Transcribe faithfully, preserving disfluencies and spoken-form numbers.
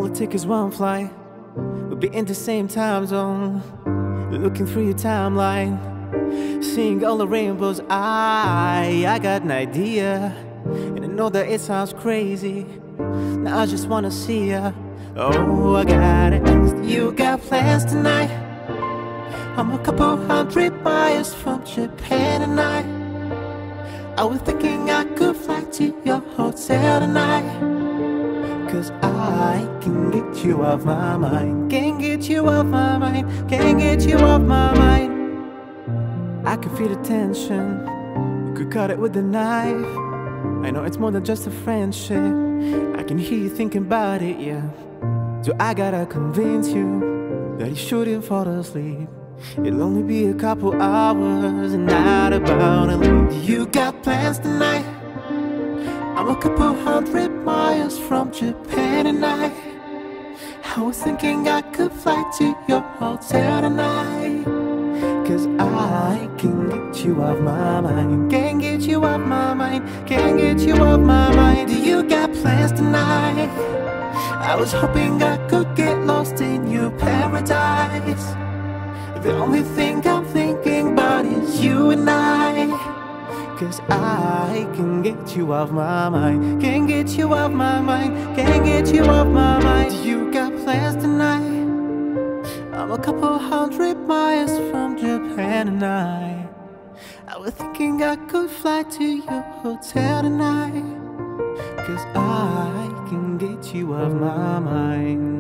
it take is one flight. We'll be in the same time zone, looking through your timeline, seeing all the rainbows. I, I got an idea, and I know that it sounds crazy. Now I just wanna see ya. Oh, I got it. You got plans tonight? I'm a couple hundred miles from Japan tonight. I was thinking I could fly to your hotel tonight, 'cause I can get you off my mind. Can't get you off my mind. Can't get you off my mind. I can feel the tension. You could cut it with a knife. I know it's more than just a friendship. I can hear you thinking about it, yeah. So I gotta convince you that you shouldn't fall asleep. It'll only be a couple hours and not about a leave. You got plans tonight? I'm a couple hundred miles from Japan tonight. I was thinking I could fly to your hotel tonight, 'cause I can get you off my mind. Can't get you off my mind. Can't get you off my mind. You got plans tonight? I was hoping I could get lost in your paradise. The only thing I'm thinking about is you and I, 'cause I can get you off my mind. Can't get you off my mind. Can't get you off my mind. You got plans tonight? I'm a couple hundred miles from Japan tonight. I was thinking I could fly to your hotel tonight, 'cause I can get you off my mind.